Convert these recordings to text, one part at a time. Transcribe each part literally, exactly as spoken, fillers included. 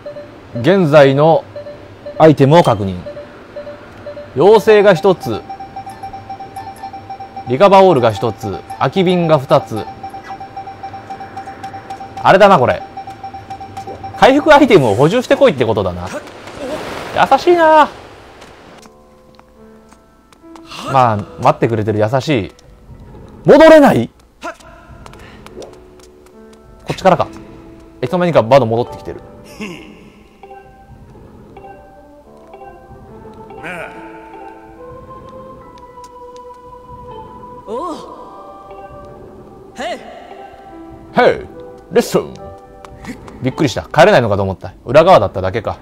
現在のアイテムを確認。妖精がひとつ、リカバーオールがひとつ、空き瓶がふたつ。あれだなこれ、回復アイテムを補充してこいってことだな。優しいな。まあ待ってくれてる、優しい。戻れない。こっちからか。いつの間にかバド戻ってきてる。 おう。へいへいレッスン。びっくりした、帰れないのかと思った。裏側だっただけか。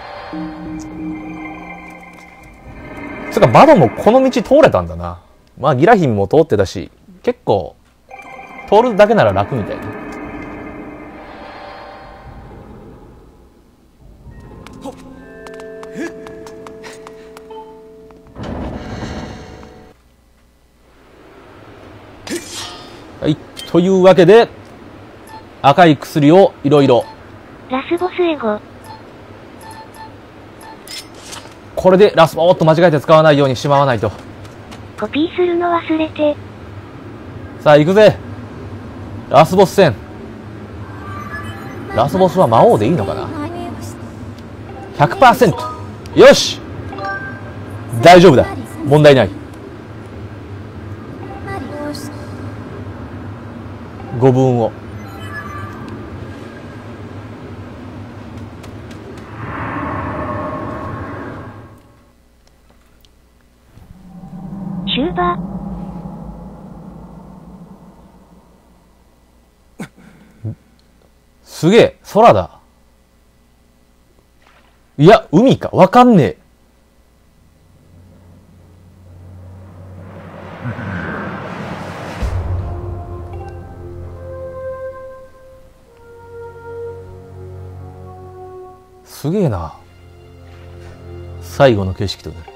つうかバドもこの道通れたんだな。まあギラヒンも通ってたし、結構通るだけなら楽みたいな。はい、というわけで赤い薬をいろいろ。 ラスボスエゴ。 これでラスボおっと間違えて使わないようにしまわないと。 コピーするの忘れて。 さあ行くぜ、ラスボス戦。ラスボスは魔王でいいのかな。 ひゃくパーセント。 よし大丈夫だ、問題ない。ごぶんをシューバすげえ空だ。いや海かわかんねえ。すげえな。最後の景色となる。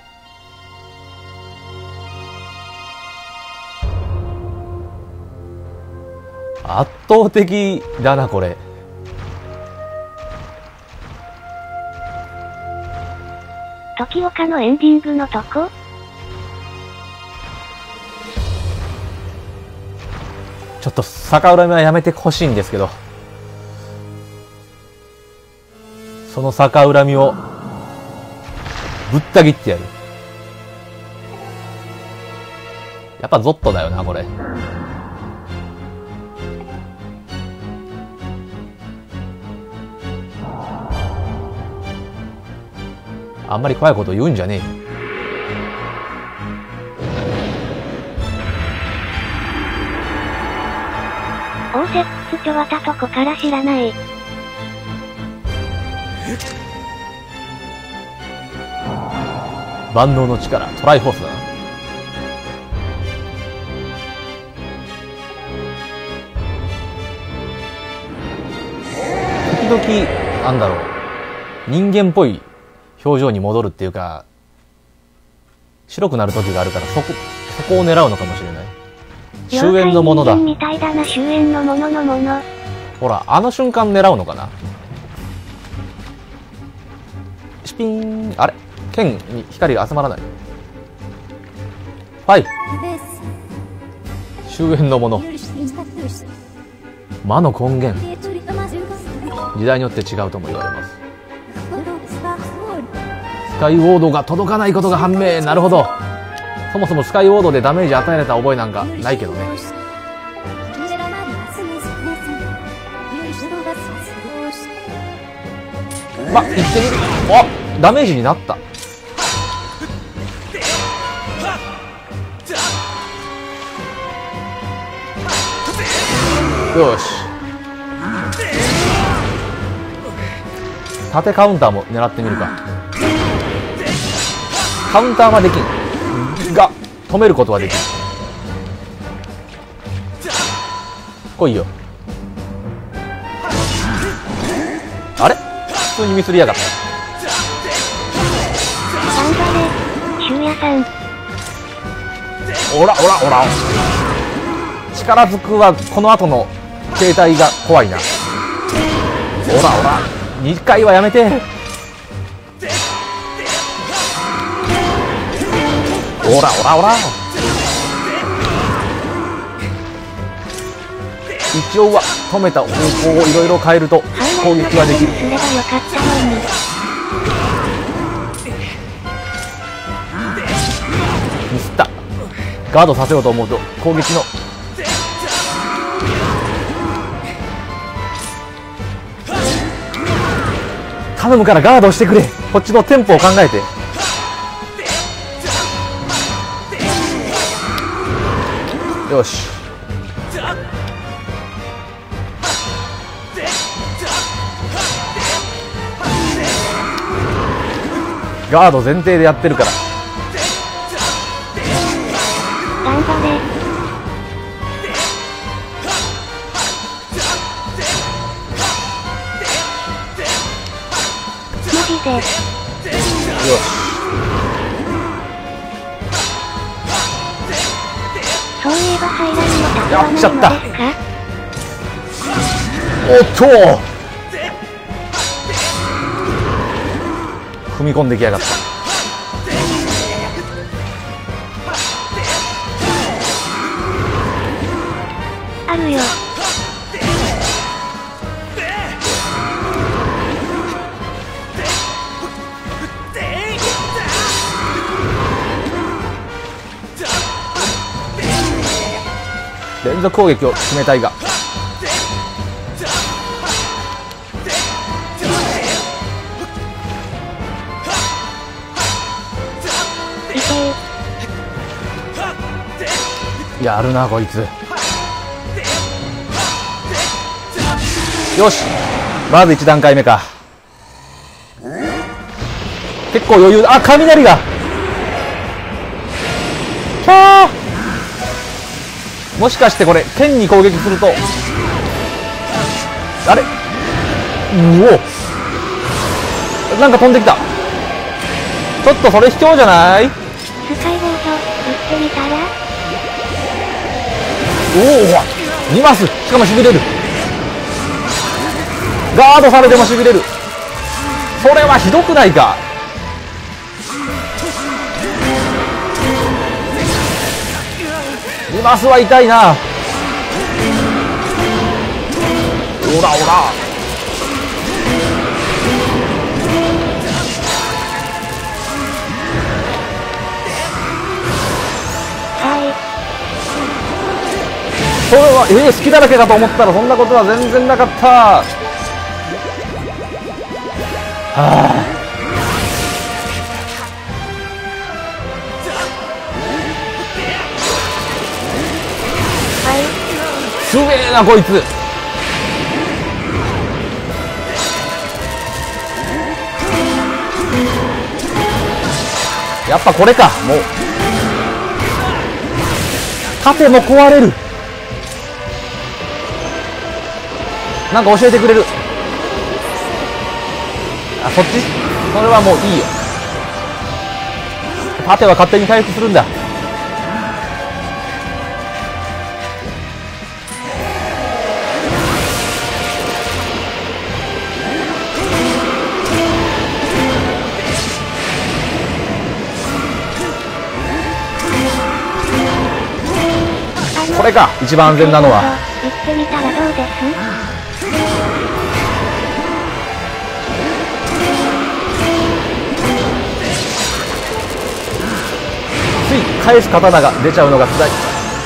圧倒的だなこれ。 時岡のエンディングのとこ。 ちょっと逆恨みはやめてほしいんですけど、その逆恨みをぶった切ってやる。やっぱゾッとだよなこれ。あんまり怖いこと言うんじゃねえ。 オーセックスチョワタとこから知らない。 万能の力トライフォースだな。時々なんだろう、人間っぽい表情に戻るっていうか、白くなる時があるから、そこそこを狙うのかもしれない。終焉のものだ。 みたいだな、終焉のもののもの。 ほらあの瞬間狙うのかな。シピーン。あれ剣に光が集まらない。はい、終焉のもの。魔の根源、時代によって違うとも言われます。スカイウォードが届かないことが判明。なるほど。そもそもスカイウォードでダメージ与えられた覚えなんかないけどね。ま、行ってみる。あ、ダメージになった。よし、縦カウンターも狙ってみるか。カウンターはできんが止めることはできる。来いよ。あれ普通にミスりやがった。 頑張れ、シュウヤさん。 おらおらおら、力ずくはこの後の携帯が怖いな。おらおらにかいはやめて。おらおらおら。一応は止めた方向をいろいろ変えると攻撃はできる。ミスった。ガードさせようと思うと攻撃の頼むからガードしてくれ。こっちのテンポを考えて。よし。ガード前提でやってるから。 頑張れ。マジで。よし。そういえばハイランドやっちゃった。おっと踏み込んできやがった。 あるよ。 連続攻撃を決めたいが、やるなこいつ。よし、まずいち段階目か。結構余裕。あ、雷がキャー。もしかしてこれ剣に攻撃するとあれ、うお、なんか飛んできた。ちょっとそれ卑怯じゃない？ スカイボード打ってみたら。 おお、にマス。しかもしびれる。ガードされてもしびれる。それはひどくないか。にマスは痛いな。おらおら。それはえー、好きだらけかと思ったらそんなことは全然なかった。はあ、すげえなこいつ。やっぱこれか。もう盾も壊れる。なんか教えてくれる。あ、そっち？それはもういいよ。盾は勝手に回復するんだ。これか、一番安全なのは。 行ってみたらどうです？ つい返す刀が出ちゃうのが辛い。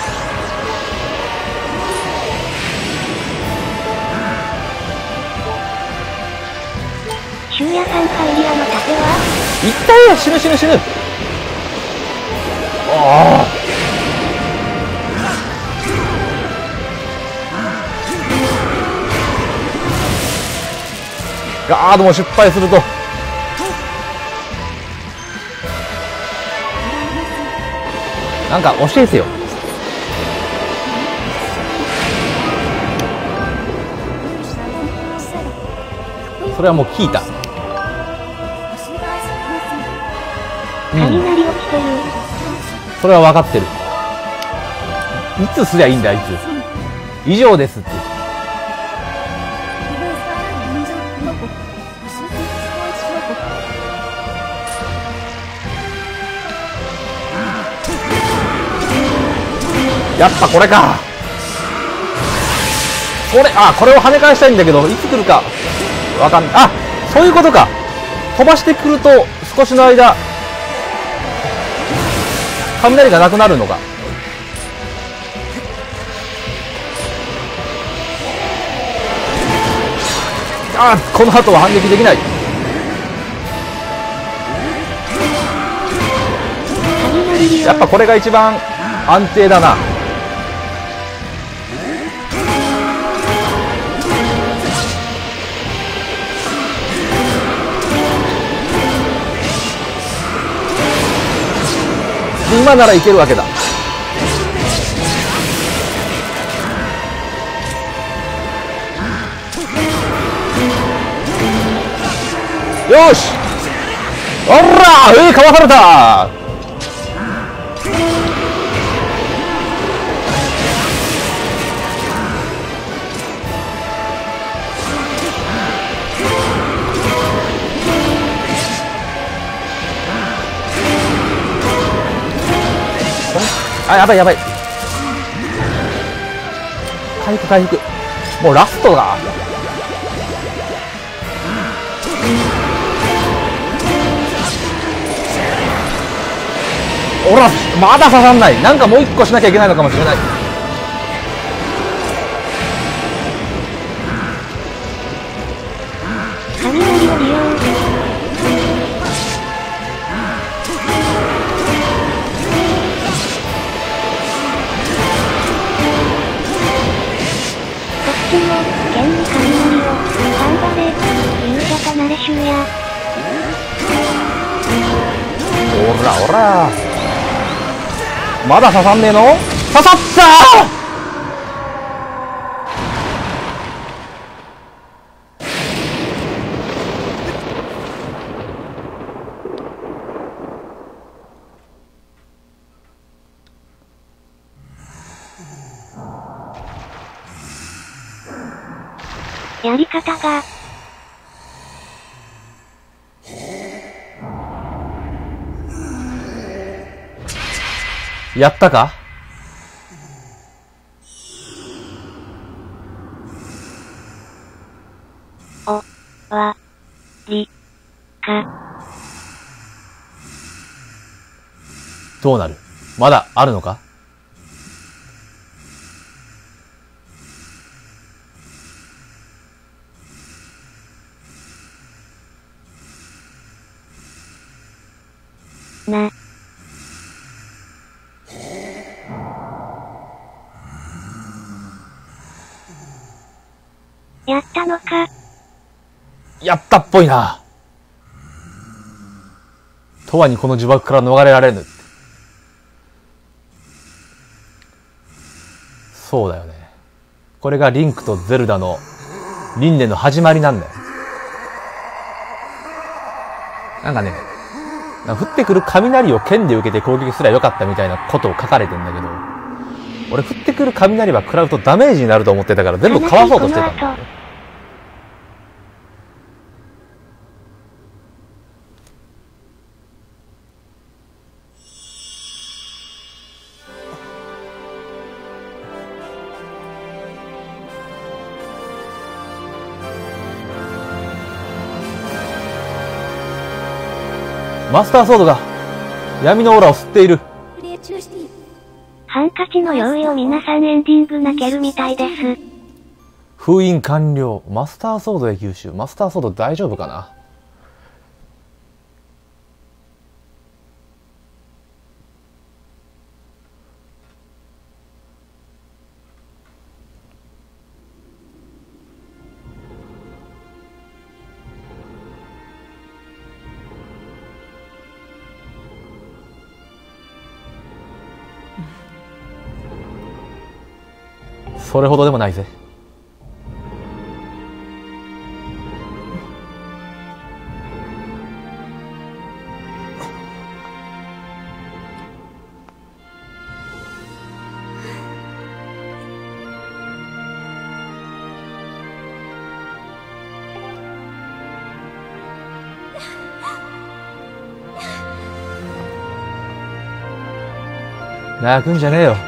修也さんカイリアの盾は？ いったよ、死ぬ死ぬ死ぬ。ああ。ガードも失敗するとなんか教えてよ。それはもう聞いた。 雷落ちてる。 それは分かってる。いつすりゃいいんだあいつ。以上ですって。 やっぱこれか。これ、あ、これを跳ね返したいんだけど、いつ来るかわかんない。あ、そういうことか。飛ばしてくると少しの間雷がなくなるのか。あ、この後は反撃できない。やっぱこれが一番安定だな。今ならいけるわけだ。よし、おらー、えー、かわされた。あ、やばいやばい。回復回復。もうラストだ。おら、まだ刺さんない。なんかもう一個しなきゃいけないのかもしれない。 雷を利用。剣に雷を。頑張れ。勇者離れ衆や。 おらおら。まだ刺さんねえの？刺さったー。やり方が。 やったか？ お、わ、り、か。 どうなる？まだあるのか？ な。やったのか。 やったっぽいな。とわにこの呪縛から逃れられぬ。そうだよね。これがリンクとゼルダの輪廻の始まりなんだよ。なんかね、なんか降ってくる雷を剣で受けて攻撃すればよかったみたいなことを書かれてんだけど、俺降ってくる雷は食らうとダメージになると思ってたから全部かわそうとしてたんだよ。マスターソードが闇のオーラを吸っている。 ハンカチの用意を皆さんエンディング泣けるみたいです。 封印完了。マスターソードへ吸収。マスターソード大丈夫かな？それほどでもないぜ。 泣くんじゃねえよ。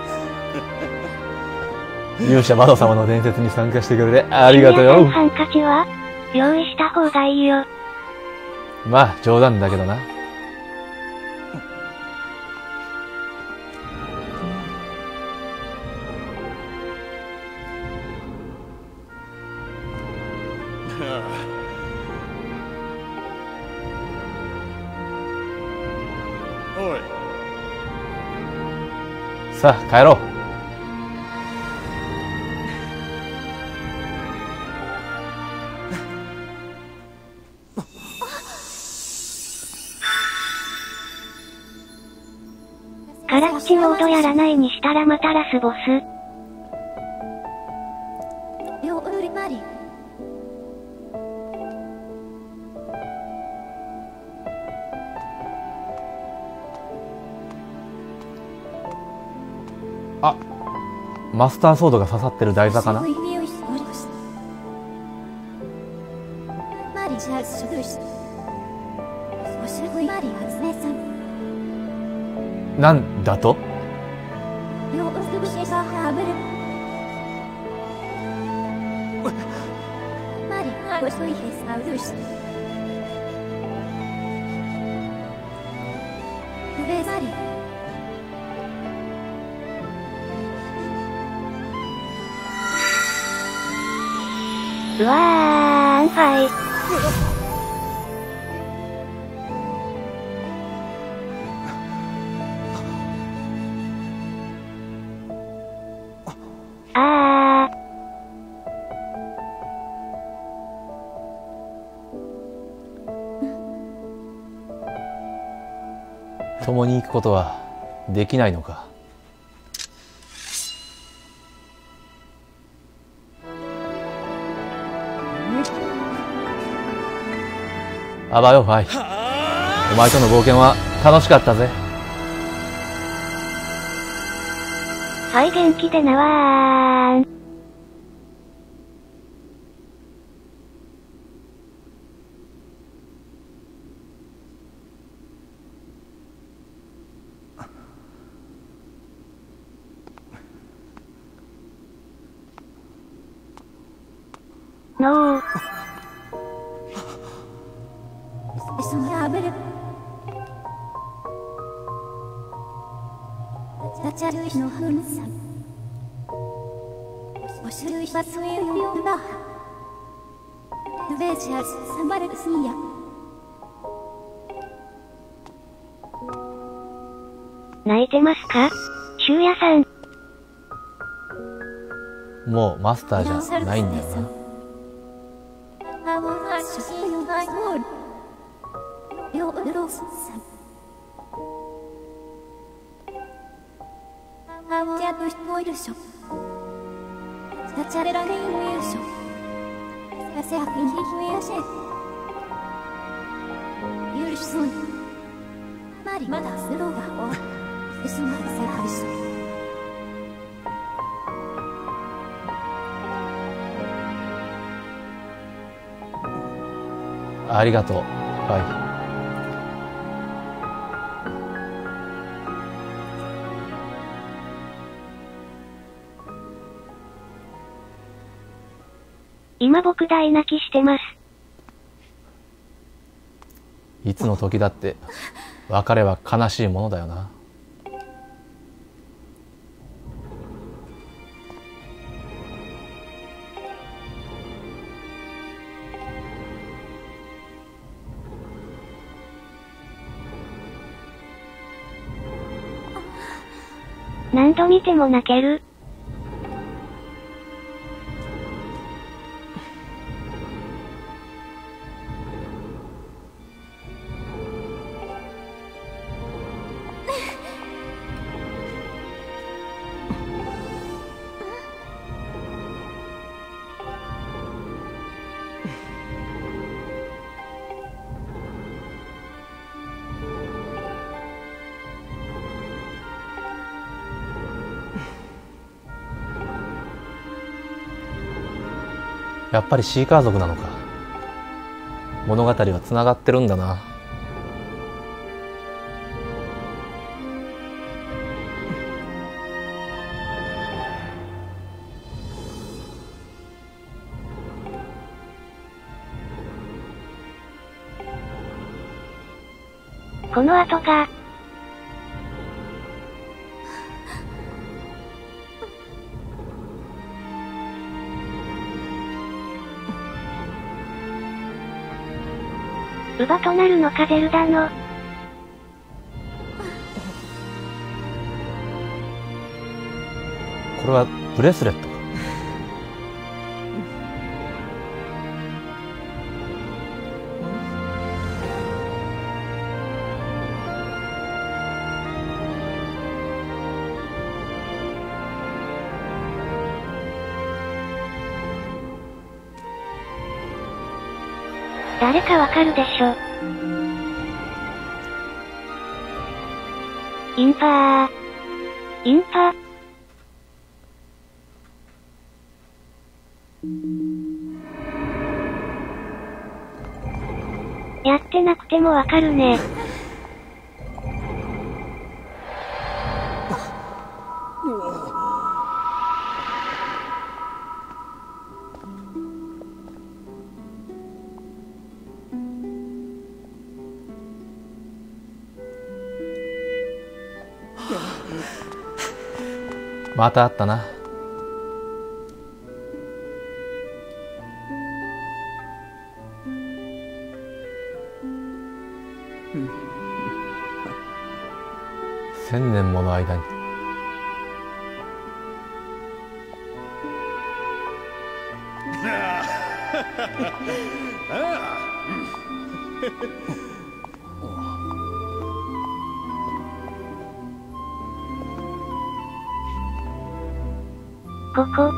勇者マド様の伝説に参加してくれてありがとうよ。 ハンカチは用意した方がいいよ。 まあ冗談だけどな。 おい。 さあ帰ろう。 辛口モードやらないにしたらまたラスボス。 あ、マスターソードが刺さってる台座かな。なんだと？ うわーん、はい。あー。 共に行くことはできないのか。あばよ、ファイ。お前との冒険は楽しかったぜ。 はい、元気でなわーん。のー。泣いてますか？修也さん。 もうマスターじゃないんだよな。ありがとう、ファイ。 今僕大泣きしてます。 いつの時だって別れは悲しいものだよな。 何度見ても泣ける。 やっぱりシーカー族なのか。物語はつながってるんだな。 この後が、乳母となるのかゼルダの。 これはブレスレットか。 誰かわかるでしょ。インパー。インパ。やってなくてもわかるね。 またあったな。千年もの間に。 ここ。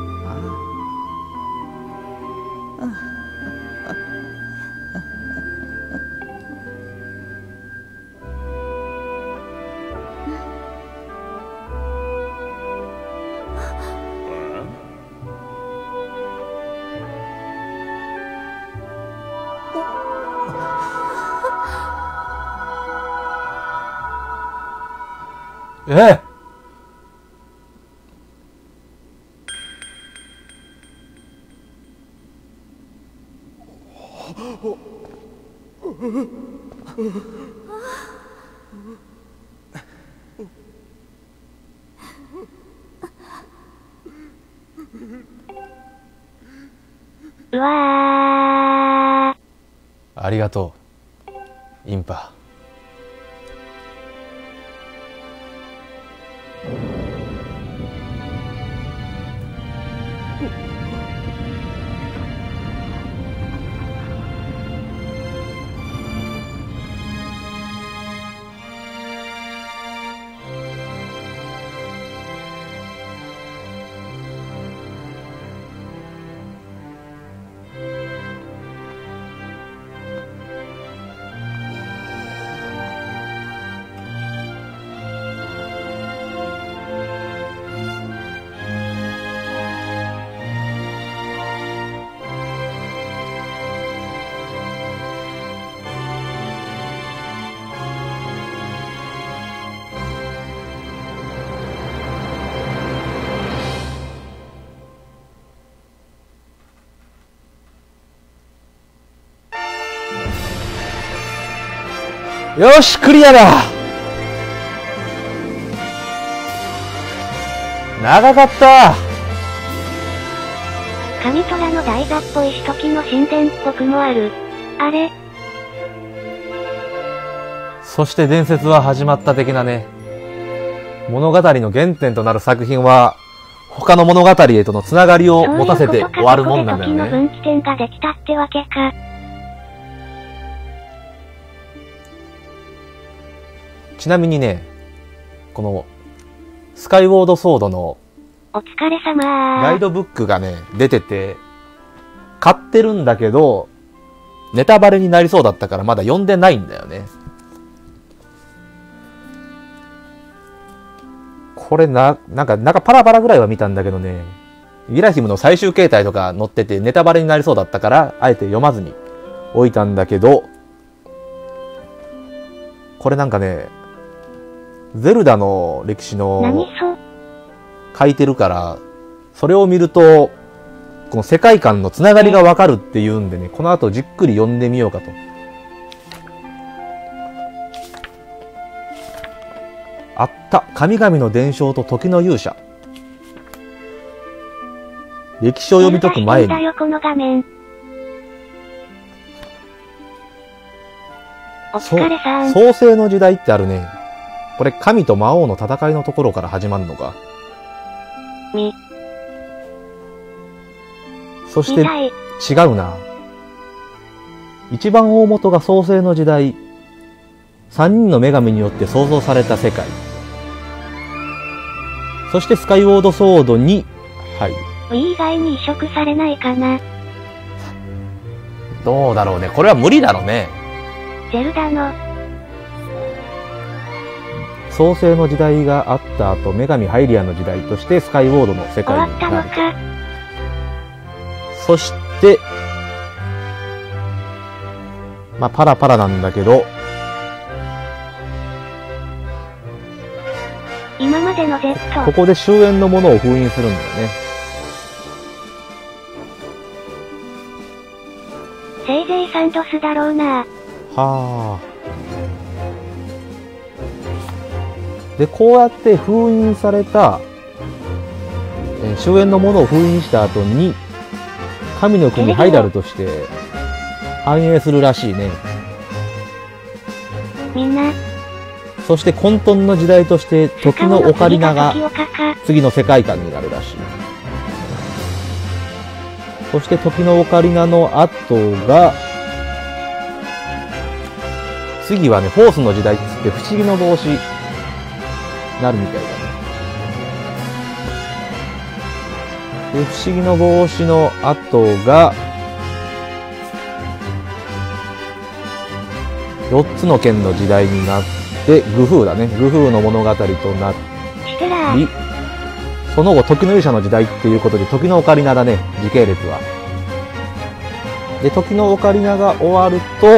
ええ。 うわー。 ありがとう、インパ。よし、クリアだ。長かった。 神虎の台座っぽいし時の神殿っぽくもある。あれ？ そして伝説は始まった的なね。物語の原点となる作品は、他の物語へとのつながりを持たせて終わるもんなんだよね。 そういうことか、ここで時の分岐点ができたってわけか。 ちなみにね、この、スカイウォードソードの、 お疲れ様ー。 ガイドブックがね、出てて、買ってるんだけど、ネタバレになりそうだったからまだ読んでないんだよね。これな、なんか、なんかパラパラぐらいは見たんだけどね、ギラヒムの最終形態とか載っててネタバレになりそうだったから、あえて読まずに置いたんだけど、これなんかね、ゼルダの歴史の書いてるから、それを見ると、この世界観のつながりがわかるっていうんでね、この後じっくり読んでみようかと。 あった。神々の伝承と時の勇者。歴史を読み解く前に。 だよこの画面。お疲れさん。 創世の時代ってあるね。これ神と魔王の戦いのところから始まるのか。 み。 そして、違うな。一番大元が創世の時代。三人の女神によって創造された世界。そしてスカイウォードソードに入る。 Wii 以外に移植されないかな。 どうだろうね。これは無理だろうね。 ゼルダの。 創世の時代があった後、女神ハイリアの時代としてスカイウォードの世界になる。 終わったのか。 そして、まあパラパラなんだけど、 今までの Z。 ここで終焉のものを封印するんだよね。 せいぜいサンドスだろうな。 はあ。で、こうやって封印された、えー、終焉のものを封印した後に、神の国ハイラルとして反映するらしいね。 みんな。 そして混沌の時代として時のオカリナが次の世界観になるらしい。そして時のオカリナの後が、次はね、フォースの時代っつって不思議の帽子になるみたいだね。で、不思議の帽子の後が、よっつの剣の時代になって、で、グフーだね。グフーの物語となり、その後、時の勇者の時代っていうことで、時のオカリナだね。時系列は。で、時のオカリナが終わると、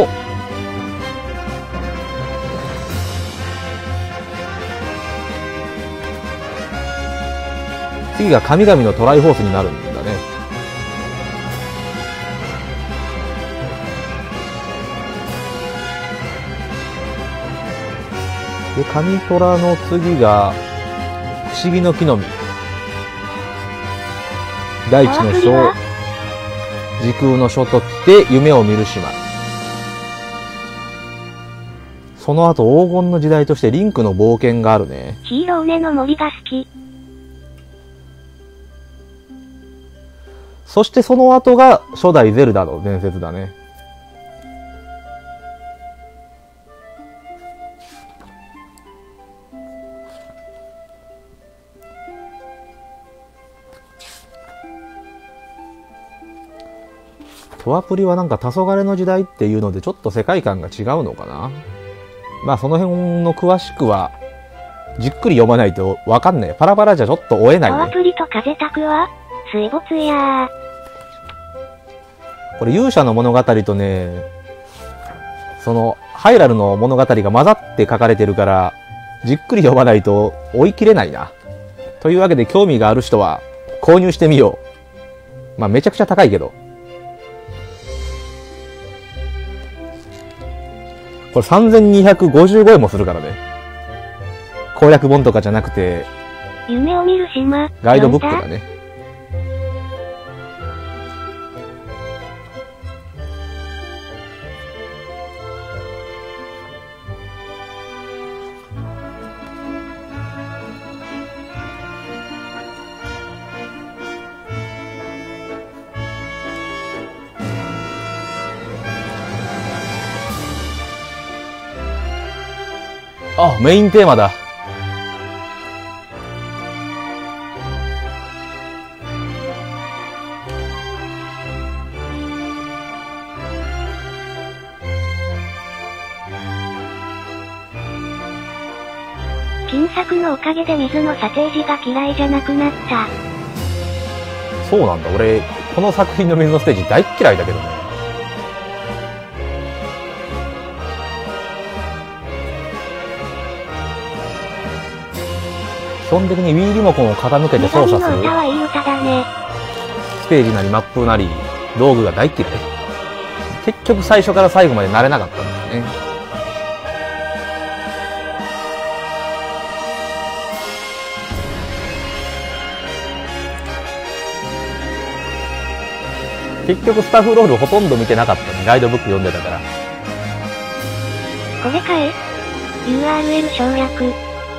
次が神々のトライフォースになるんだね。で、神トラの次が、不思議の木の実。大地の書、時空の書ときて夢を見る島。その後黄金の時代としてリンクの冒険があるね。 ヒーローネの森が好き。 そしてその後が初代ゼルダの伝説だね。トアプリはなんか黄昏の時代っていうのでちょっと世界観が違うのかな。まあその辺の詳しくはじっくり読まないとわかんない。パラパラじゃちょっと追えないね。 トアプリと風タクは水没やー。 これ勇者の物語とね、そのハイラルの物語が混ざって書かれてるからじっくり読まないと追い切れないな。というわけで興味がある人は購入してみよう。まあめちゃくちゃ高いけど。これさんぜんにひゃくごじゅうごえんもするからね。攻略本とかじゃなくて、 夢を見る島。 ガイドブックだね。あ、メインテーマだ。 金作のおかげで水のサテージが嫌いじゃなくなった。 そうなんだ。俺、この作品の水のステージ大っ嫌いだけどね。基本的に Wii リモコンを傾けて操作する歌はいい歌だね。 ステージなりマップなり道具が大嫌い。結局最初から最後まで慣れなかったんだよね。 結局スタッフロールほとんど見てなかったね。ガイドブック読んでたから。 これかえ ?ユーアールエル 省略。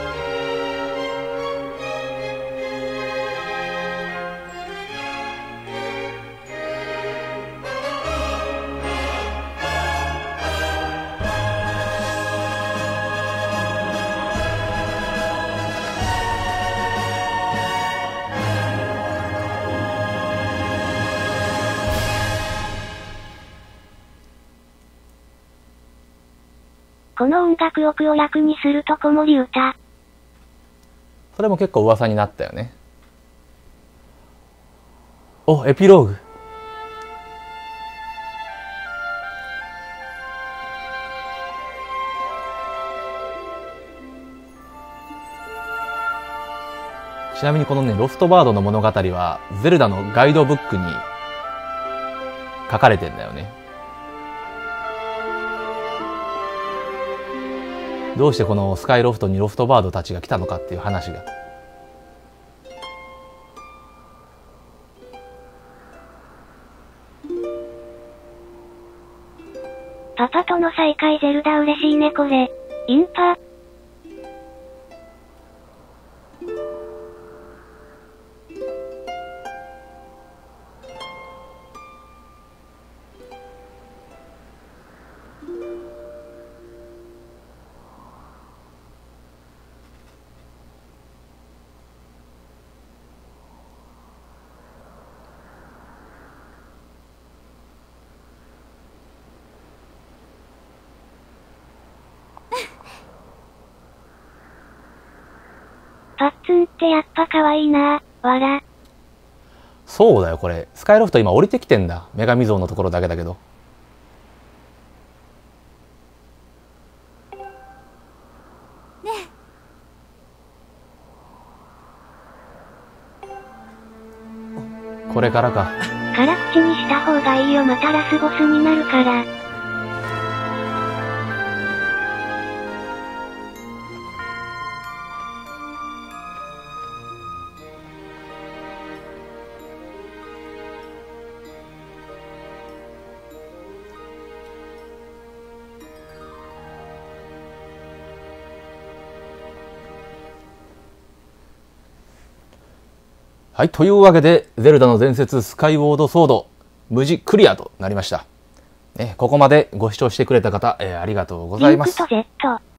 この音楽を句を楽にすると子守歌。 それも結構噂になったよね。お、エピローグ。ちなみにこのね、ロストバードの物語は、ゼルダのガイドブックに書かれてんだよね。どうしてこのスカイロフトにロストバードたちが来たのかっていう話が。 パパとの再会ゼルダ嬉しいねこれ。インパ。パッツンってやっぱ可愛いな、わら。 そうだよ、これ。スカイロフト今降りてきてんだ。女神像のところだけだけど。 ねこれからか。 辛口にした方がいいよ、またラスボスになるから。 はい、というわけで、ゼルダの伝説スカイウォードソード、無事クリアとなりました。ね、ここまでご視聴してくれた方、えー、ありがとうございます。 リンクと Z。